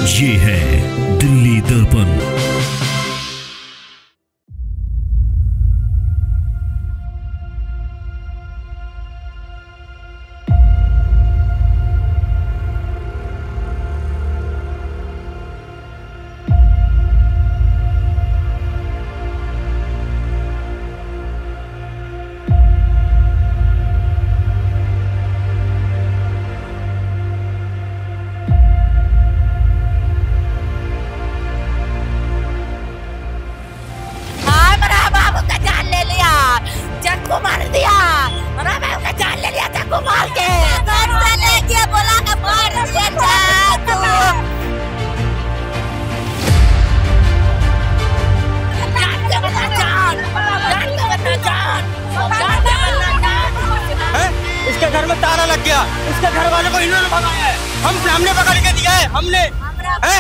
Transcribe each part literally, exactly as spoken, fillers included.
ये है दिल्ली दर्पण। मार दिया, उसका जान ले लिया, चाकू मार के घर से लेके बोला के मार दिया चाकू। जान के बता जान, जान के बता जान, जान के बता जान। हैं? इसके घर में ताला लग गया, इसके घर वालों को इन्होंने भगाया है, हम हमने पकड़ के दिया है, हमने हैं?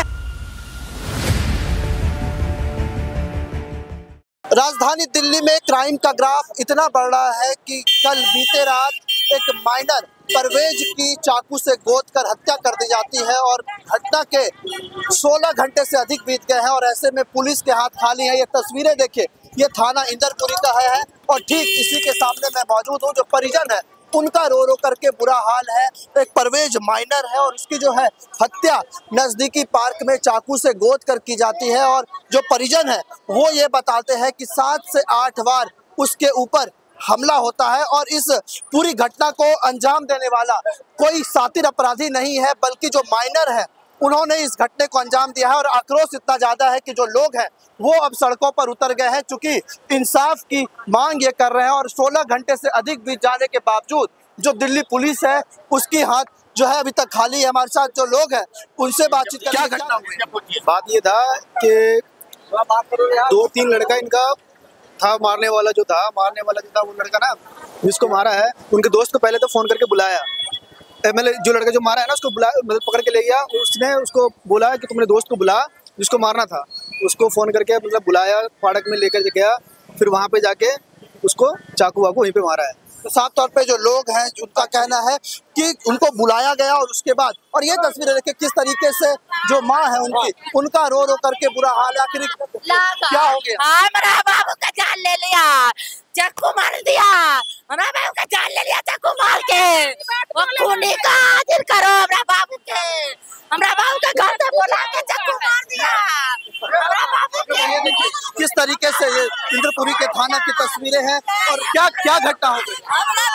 राजधानी दिल्ली में क्राइम का ग्राफ इतना बढ़ रहा है कि कल बीते रात एक माइनर परवेज की चाकू से गोद कर हत्या कर दी जाती है और घटना के सोलह घंटे से अधिक बीत गए हैं और ऐसे में पुलिस के हाथ खाली है। ये तस्वीरें देखिए, ये थाना इंदरपुरी का है और ठीक इसी के सामने मैं मौजूद हूँ। जो परिजन है उनका रो रो करके बुरा हाल है। एक परवेज माइनर है और उसकी जो है हत्या नजदीकी पार्क में चाकू से गोद कर की जाती है और जो परिजन है वो ये बताते हैं कि सात से आठ बार उसके ऊपर हमला होता है और इस पूरी घटना को अंजाम देने वाला कोई सातिर अपराधी नहीं है, बल्कि जो माइनर है उन्होंने इस घटने को अंजाम दिया है। और आक्रोश इतना ज्यादा है कि जो लोग हैं वो अब सड़कों पर उतर गए हैं, चूंकि इंसाफ की मांग ये कर रहे हैं। और सोलह घंटे से अधिक बीत जाने के बावजूद जो दिल्ली पुलिस है उसकी हाथ जो है अभी तक खाली है। हमारे साथ जो लोग हैं उनसे बातचीत करें। क्या घटना हुई? बात ये था कि दो तीन लड़का इनका था, मारने वाला जो था मारने वाला जो था वो लड़का ना जिसको मारा है, उनके दोस्त को पहले तो फोन करके बुलाया। मतलब जो लड़का जो मारा है ना उसको बुला मतलब पकड़ के ले गया। उसने उसको बोला कि तुमने दोस्त को बुला जिसको मारना था, उसको फ़ोन करके मतलब बुलाया, फाटक में लेकर गया, फिर वहाँ पे जाके उसको चाकू वाकू वहीं पे मारा है। तो साफ तौर पे जो लोग हैं उनका कहना है कि उनको बुलाया गया और उसके बाद और ये तस्वीरें देखिए किस तरीके से जो माँ है उनकी उनका रो रो करके बुरा हाल है। आखिर क्या हो गया? हमारा बाबू का जान ले लिया, चाकू मार दिया, हमारा बाबू का जान ले लिया चाकू मार के। वो खूनी का हाजिर करो हमारा बाबू के, हमारा बाबू का घर से बुला के चाकू मार दिया हमारा बाबू के। किस तरीके से ये इंद्रपुरी के थाना की तस्वीरें हैं और क्या क्या घटना हो गई?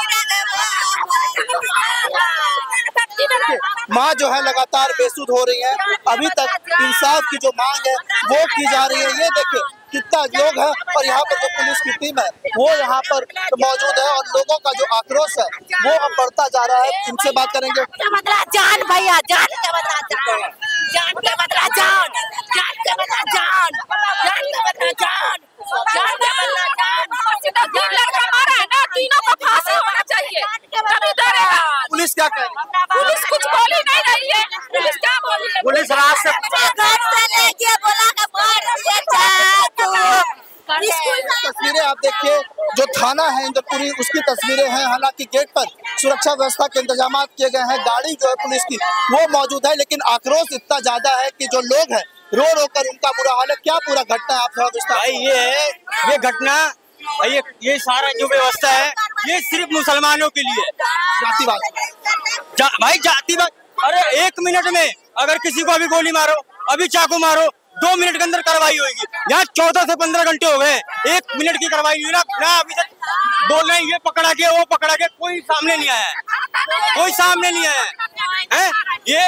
माँ जो है लगातार बेसुध हो रही है, अभी तक इंसाफ की जो मांग है वो की जा रही है। ये देखिए कितना लोग हैं और यहाँ पर जो पुलिस की टीम है वो यहाँ पर मौजूद है और लोगों का जो आक्रोश है वो अब बढ़ता जा रहा है। इनसे बात करेंगे। जान भैया, जान के बदला जान, जान के बदला जान, जान के बदला जान, जान के बदला जान, जान के बदला जान। तीन लड़का मारा है ना, तीनों को फांसी होना चाहिए, तभी डरेगा। पुलिस क्या कह रही है? पुलिस कुछ बोली नहीं रही है। पुलिस क्या बोली है? पुलिस रात से घर से लेके बोला के मार दिया चाकू। तस्वीरें आप देखिए, जो थाना है इंद्रपुरी उसकी तस्वीरें हैं। हालांकि गेट पर सुरक्षा व्यवस्था के इंतजाम किए गए हैं, गाड़ी जो है पुलिस की वो मौजूद है, लेकिन आक्रोश इतना ज्यादा है कि जो लोग हैं रो रो कर उनका बुरा हाल है। क्या पूरा घटना है आप थोड़ा विस्तार? भाई ये है ये घटना ये ये सारा जो व्यवस्था है ये सिर्फ मुसलमानों के लिए जातिवाद जा, भाई जातिवाद। अरे एक मिनट में अगर किसी को अभी गोली मारो, अभी चाकू मारो, दो मिनट के अंदर कार्रवाई होगी। यहाँ चौदह से पंद्रह घंटे हो गए, एक मिनट की कार्रवाई हुई ना ना अभी तक बोल रहे हैं ये पकड़ा के वो पकड़ा के, कोई सामने नहीं आया है, कोई सामने नहीं आया है, है? ये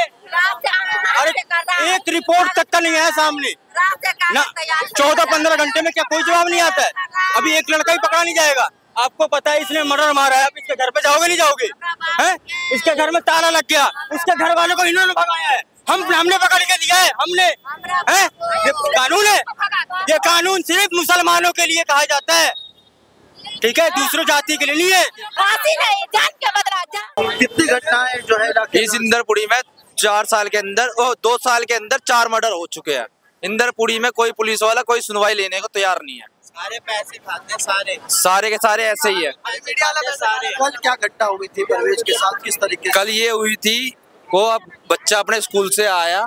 अरे एक रिपोर्ट तक का नहीं आया सामने ना। चौदह पंद्रह घंटे में क्या कोई जवाब नहीं आता है? अभी एक लड़का ही पकड़ा नहीं जाएगा। आपको पता है इसने मर्डर मारा है, अब इसके घर पे जाओगे नहीं जाओगे? हैं? इसके घर में ताला लग गया, उसके घर वालों को इन्होंने भगाया है, हम हमने पकड़ के दिया है, हमने हैं? ये कानून है, ये कानून सिर्फ मुसलमानों के लिए कहा जाता है, ठीक है, दूसरों जाति के लिए नहीं है। नहीं, जान के बदला जान। कितनी घटनाएं जो है इस इंदरपुरी में चार साल के अंदर ओ, दो साल के अंदर चार मर्डर हो चुके हैं। इंदरपुरी में कोई पुलिस वाला कोई सुनवाई लेने को तैयार नहीं है, सारे पैसे खाते सारे सारे के सारे ऐसे ही है। कल क्या घटना हुई थी परवेज के साथ, किस तरीके से? कल ये हुई थी, वो अब बच्चा अपने स्कूल से आया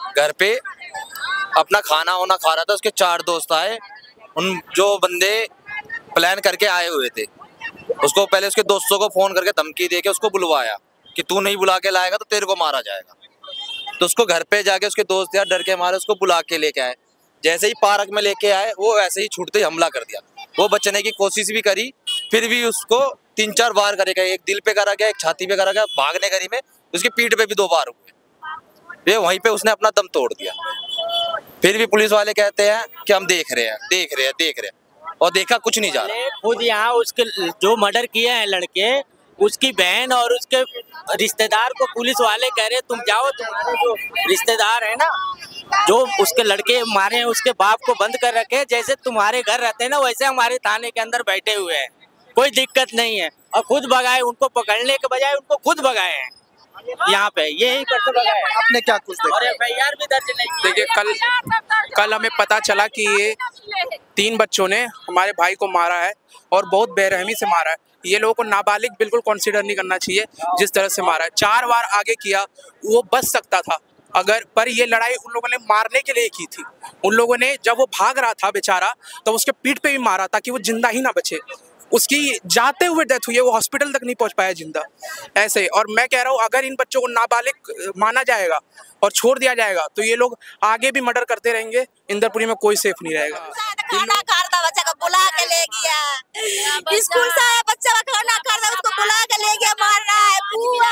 घर पे अपना खाना वाना खा रहा था, उसके चार दोस्त आए, उन जो बंदे प्लान करके आए हुए थे, उसको पहले उसके दोस्तों को फोन करके धमकी दे के उसको बुलवाया कि तू नहीं बुला के लाएगा तो तेरे को मारा जाएगा। तो उसको घर पे जाके उसके दोस्त यार डर के मारे उसको बुला के लेके आए। जैसे ही पार्क में लेके आए वो वैसे ही छूटते ही हमला कर दिया। वो बचने की कोशिश भी करी, फिर भी उसको तीन चार बार करेगा, एक दिल पे करा गया, एक छाती पे करा गया, भागने करी में उसकी पीठ पे भी दो बार हुए। ये वहीं पे उसने अपना दम तोड़ दिया। फिर भी पुलिस वाले कहते हैं कि हम देख रहे हैं देख रहे हैं देख रहे हैं और देखा कुछ नहीं जा रहा। खुद यहाँ उसके जो मर्डर किए हैं लड़के, उसकी बहन और उसके रिश्तेदार को पुलिस वाले कह रहे तुम जाओ, तुम्हारे जो रिश्तेदार है ना जो उसके लड़के मारे हैं उसके बाप को बंद कर रखे, जैसे तुम्हारे घर रहते हैं ना वैसे हमारे थाने के अंदर बैठे हुए हैं, कोई दिक्कत नहीं है। और खुद भगाए, उनको पकड़ने के बजाय उनको खुद भगाए हैं यहाँ पे, यही करते भगाए। आपने क्या कुछ देखा? और एफ आई आर भी दर्ज नहीं। देखिए कल कल हमें पता चला कि ये तीन बच्चों ने हमारे भाई को मारा है और बहुत बेरहमी से मारा है। ये लोगों को नाबालिग बिल्कुल कंसीडर नहीं करना चाहिए जिस तरह से मारा है। चार बार आगे किया, वो बच सकता था अगर, पर ये लड़ाई उन लोगों ने मारने के लिए की थी। उन लोगों ने जब वो भाग रहा था बेचारा तो उसके पीठ पे भी मारा ताकि वो जिंदा ही ना बचे। उसकी जाते हुए डेथ हुई है, वो हॉस्पिटल तक नहीं पहुंच पाया जिंदा ऐसे। और मैं कह रहा हूँ अगर इन बच्चों को नाबालिग माना जाएगा और छोड़ दिया जाएगा तो ये लोग आगे भी मर्डर करते रहेंगे। इंदरपुरी में कोई सेफ नहीं रहेगा। खाना खाता बच्चा को बुला के ले गया, स्कूल से आया बच्चा का खाना खाता उसको बुला के ले गया, मार रहा है पूरा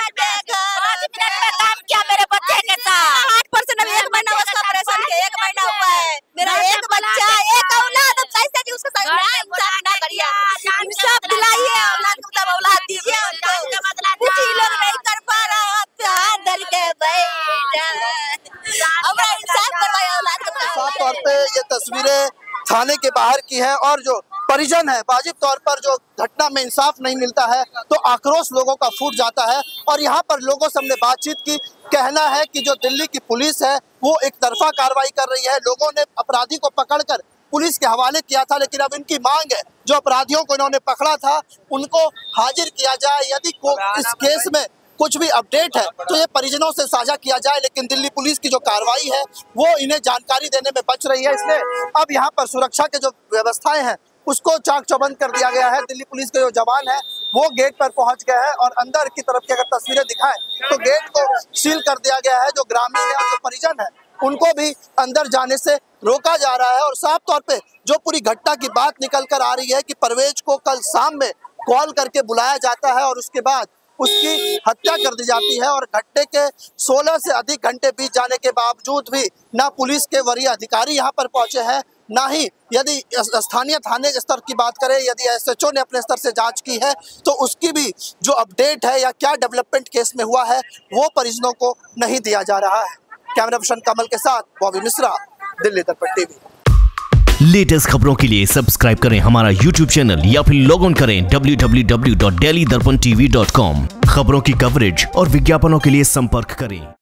काम किया मेरे बच्चे के साथ। आठ परसेंट अभी एक महीना उसका ऑपरेशन के एक महीना हुआ है। मेरा एक बच्चा एक औलाद कैसे जी उसके साथ इंसाफ ना करिए, इंसाफ दिलाइए, औलाद मतलब औलाद दीजिए उनको। कुछ ही लोग नहीं कर पा रहा, हाथ धर के बैठा हमारा इंसाफ करवाए औलाद को। साफ तौर पे ये तस्वीरें थाने के बाहर की है और जो परिजन है वाजिब तौर पर जो घटना में इंसाफ नहीं मिलता है तो आक्रोश लोगों का फूट जाता है। और यहाँ पर लोगों से हमने बातचीत की, कहना है कि जो दिल्ली की पुलिस है वो एक तरफा कार्रवाई कर रही है। लोगों ने अपराधी को पकड़कर पुलिस के हवाले किया था, लेकिन अब इनकी मांग है जो अपराधियों को इन्होंने पकड़ा था उनको हाजिर किया जाए। यदि को इस केस में कुछ भी अपडेट है तो ये परिजनों से साझा किया जाए, लेकिन दिल्ली पुलिस की जो कार्रवाई है वो इन्हें जानकारी देने में बच रही है। इसलिए अब यहाँ पर सुरक्षा के जो व्यवस्थाएं हैं उसको चाक चौबंद कर दिया गया है। दिल्ली पुलिस के जो जवान है वो गेट पर पहुंच गए हैं और अंदर की तरफ की अगर तस्वीरें दिखाएं तो गेट को सील कर दिया गया है। जो ग्रामीण है और जो परिजन है उनको भी अंदर जाने से रोका जा रहा है। और साफ तौर पे जो पूरी घटना की बात निकल कर आ रही है कि परवेज को कल शाम में कॉल करके बुलाया जाता है और उसके बाद उसकी हत्या कर दी जाती है। और घटने के सोलह से अधिक घंटे बीत जाने के बावजूद भी ना पुलिस के वरीय अधिकारी यहाँ पर पहुंचे हैं, ना ही यदि स्थानीय थाने स्तर की बात करें, यदि एस एच ओ ने अपने स्तर से जांच की है तो उसकी भी जो अपडेट है या क्या डेवलपमेंट केस में हुआ है वो परिजनों को नहीं दिया जा रहा है। कैमरा पर्सन कमल के साथ बॉबी मिश्रा, दिल्ली दर्पण टीवी। लेटेस्ट खबरों के लिए सब्सक्राइब करें हमारा यूट्यूब चैनल या फिर लॉग ऑन करें W W W dot daily Darpan TV dot com. खबरों की कवरेज और विज्ञापनों के लिए संपर्क करें।